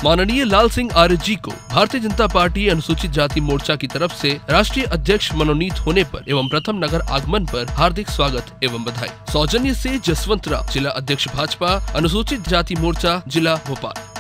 माननीय लाल सिंह आर्य जी को भारतीय जनता पार्टी अनुसूचित जाति मोर्चा की तरफ से राष्ट्रीय अध्यक्ष मनोनीत होने पर एवं प्रथम नगर आगमन पर हार्दिक स्वागत एवं बधाई। सौजन्य से जसवंत राव, जिला अध्यक्ष भाजपा अनुसूचित जाति मोर्चा, जिला भोपाल।